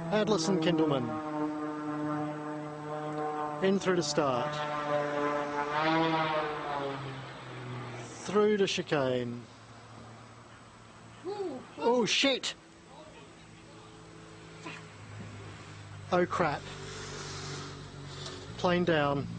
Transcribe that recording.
Atlas and Kindleman. In through to start. Through to chicane. Oh shit! Oh crap. Plane down.